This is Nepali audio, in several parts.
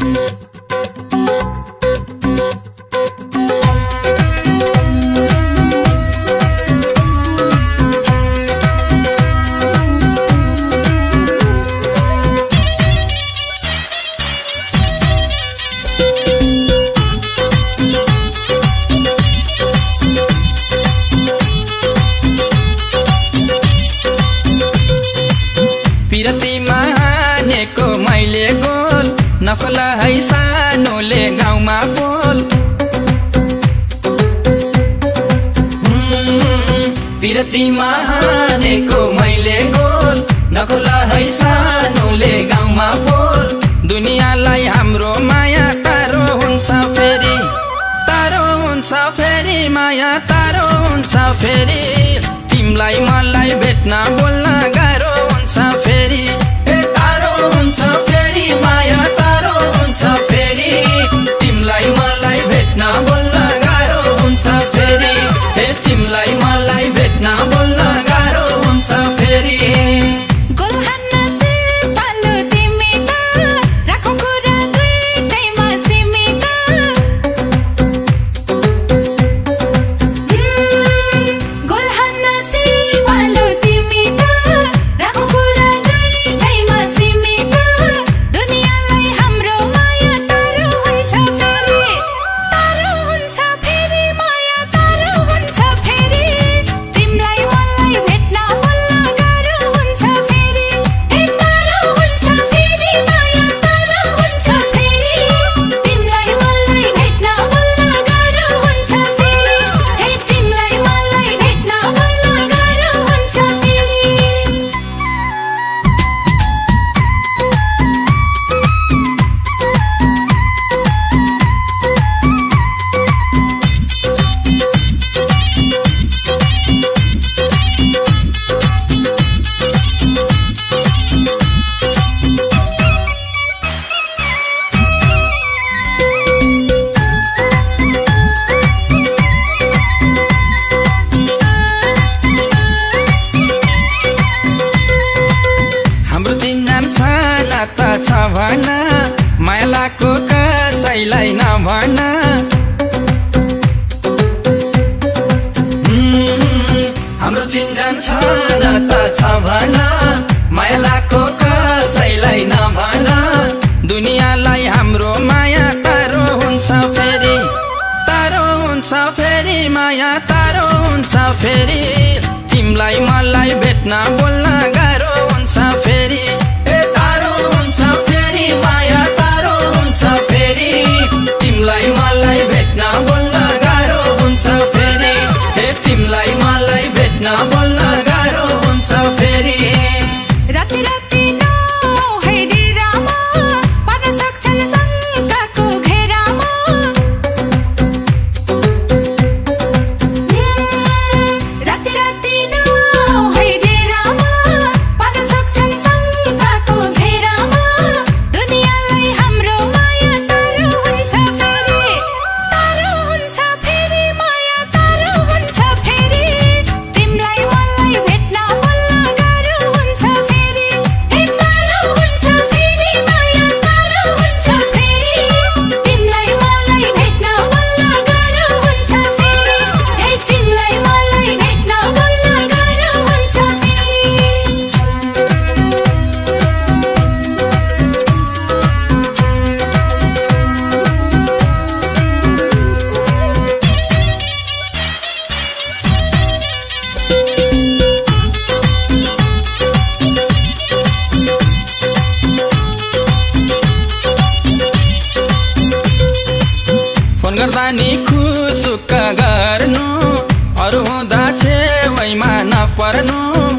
पिरतीमा हानेको मैले गोल नखोला है सानोले गाउँमा बोल। पिरतीमा हानेको मैले गोल नखोला है सानोले गाउँमा बोल। दुनियाँलाई हाम्रो माया तारो हुन्छ फेरि, तारो हुन्छ फेरि, माया तारो हुन्छ फेरि। तिमलाई मलाई भेट्न बोल्न गाह्रो हुन्छ फेरि, तारो हुन्छ फेरि, माया तारो हुन्छ फेरि। तिमलाई मलाई भेट्न बोल्न गाह्रो हुन्छ फेरि, तिमलाई मलाई भेट्न बोल्न गाह्रो हुन्छ फेरि। छ भन मायालाको कसैलाई नभन। हाम्रो चिन्जान छ नाता छ भन मायालाको कसैलाई नभन। दुनियाँलाई हाम्रो माया तारो हुन्छ फेरि, तारो हुन्छ फेरि, माया तारो हुन्छ फेरि। तिमलाई मलाई भेट्न बोल्न गाह्रो हुन्छ फेरि, माया तारो हुन्छ फेरि। तिमलाई मलाई भेट्न बोल्न गाह्रो हुन्छ फेरि, तिमलाई मलाई भेट्न बोल्न गाह्रो हुन्छ फेरि। राति राति नहेरिरामा पार्न सक्छन् शङ्काको घेरामा। राति राति नहेरिरामा पार्न सक्छन् शङ्काको घेरामा। दुनियाँलाई हाम्रो माया तारो हुन्छ फेरि, तारो हुन्छ फेरि, माया तारो हुन्छ फेरि। तिमलाई मलाई भेट्न बोल्न गाह्रो हुन्छ फेरि, तारो हुन्छ फेरि, माया तारो हुन्छ फेरि। तिमलाई मलाई भेट्न बोल्न गाह्रो हुन्छ फेरि, तिमलाई मलाई भेट्न बोल्न गाह्रो हुन्छ फेरि। फोन गर्दा नि खुसुक्क गर्नु, अरू हुँदा छेउमा नपर्नु।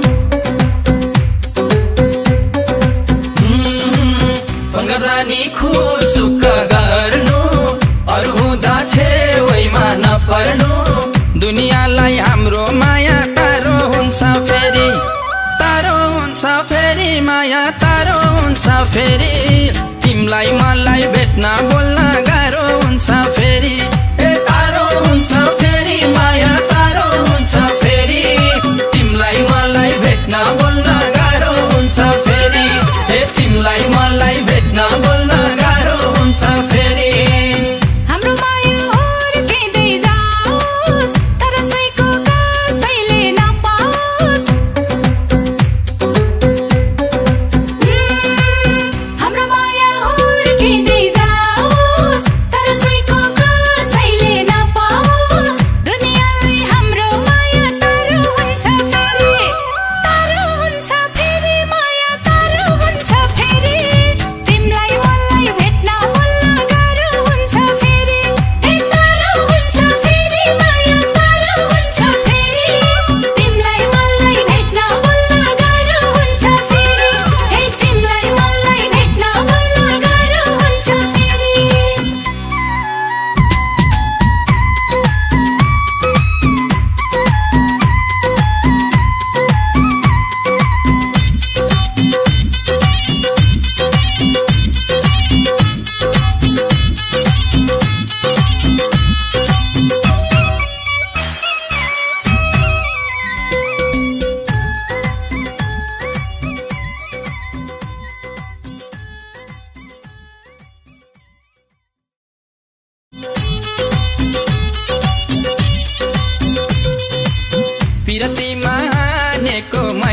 फोन गर्दा नि खुसुक्क गर्नु, अरू हुँदा छेउमा नपर्नु। दुनियाँलाई हाम्रो माया तारो हुन्छ फेरि, तारो हुन्छ फेरि, माया तारो हुन्छ फेरि। तिमलाई मलाई भेट्न बोल्न गाह्रो हुन्छ फेरि, तारो हुन्छ फेरि, माया तारो हुन्छ फेरि। तिमलाई मलाई भेट्न बोल्न गाह्रो हुन्छ फेरि, तिमलाई मलाई भेट्न बोल्न गाह्रो हुन्छ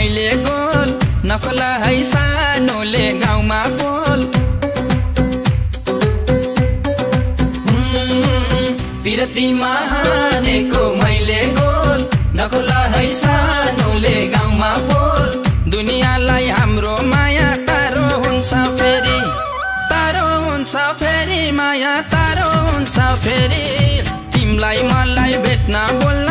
मैले गोल नखोला है सानोले गाउँमा पोल पिरतीमा हानेको मैले गोल नखोला है सानोले गाउँमा पोल दुनियाँलाई हाम्रो माया तारो हुन्छ फेरि माया तारो हुन्छ फेरि तिमलाई मलाई भेट्न बोल्न